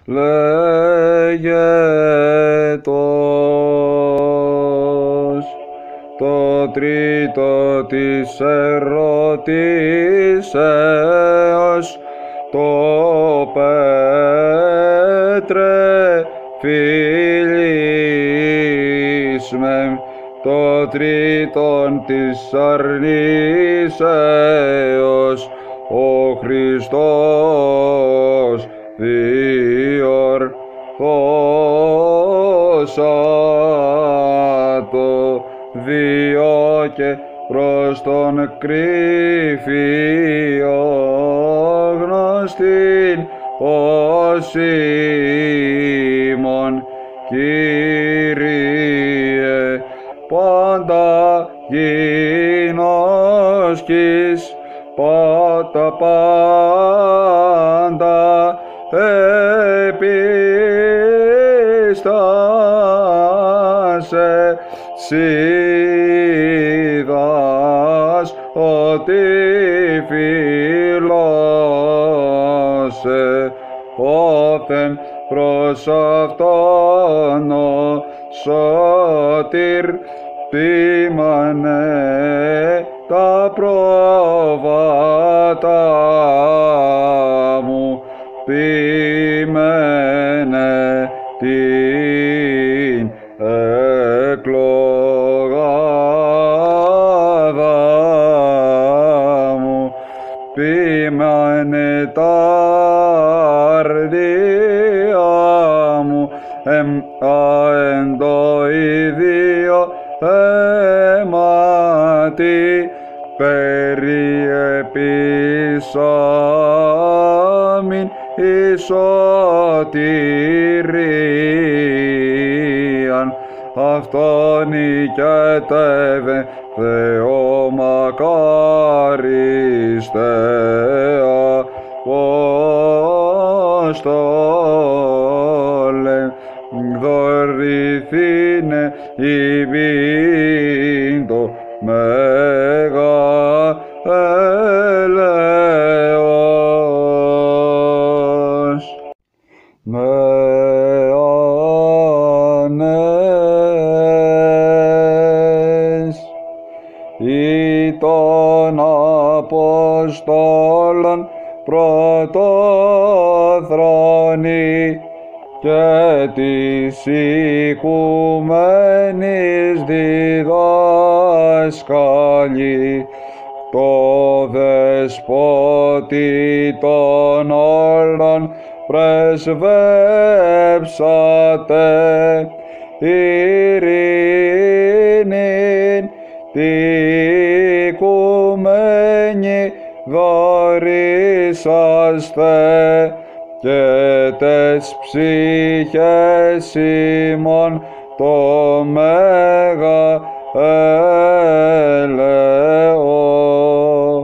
λέγετος. Το τρίτο της ερωτήσεως, το Πέτρε φιλείς με, το τρίτον της αρνήσεως, ο Χριστός διορθώσατο, διό και προς τον κρύφιο γνωστήν ως ημών, Κύριε, πάντα γινώσκεις, τα πάντα επίστασε, σίδας ότι φιλώσε, όθεν προς αυτόν ο σωτήρ ποίμανε τα πρόβατα μου, ποιμένε την εκλογάδα μου, ποιμένε τα αρδία μου, εν το ίδιο αίματι περιεπίσαμην εις σωτηρίαν, αυτόν νικέτευε Θεό μακάριστε Απόστολε, δωρηθήνε ημίν το μέγα έλεος. Νεάνες ή των Αποστόλων πρωτοθρόνη και της οικουμένης διδάσκαλοι, το δεσπότη των όλων πρεσβεύσατε, ειρήνην τη οικουμένη δωρήσαστε, και τες ψυχές ημών το μέγα έλεος.